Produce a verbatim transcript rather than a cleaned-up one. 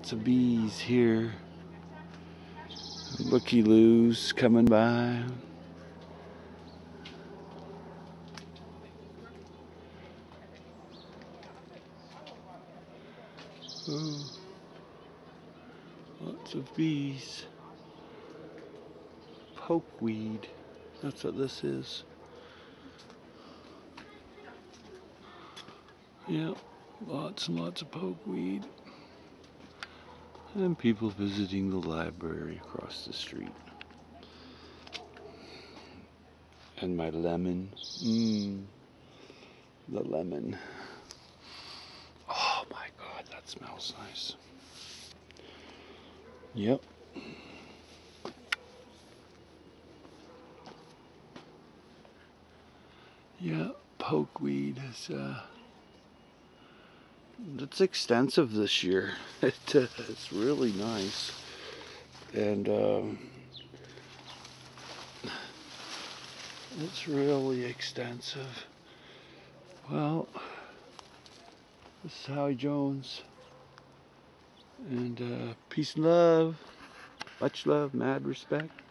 Lots of bees here. Looky-loos coming by. Oh, lots of bees. Pokeweed. That's what this is. Yep, lots and lots of pokeweed. And people visiting the library across the street. And my lemon. Mmm. The lemon. Oh my God, that smells nice. Yep. Yeah, pokeweed is uh it's extensive this year. It, uh, it's really nice. And um, it's really extensive. Well, this is Howie Jones. And uh, peace and love. Much love, mad respect.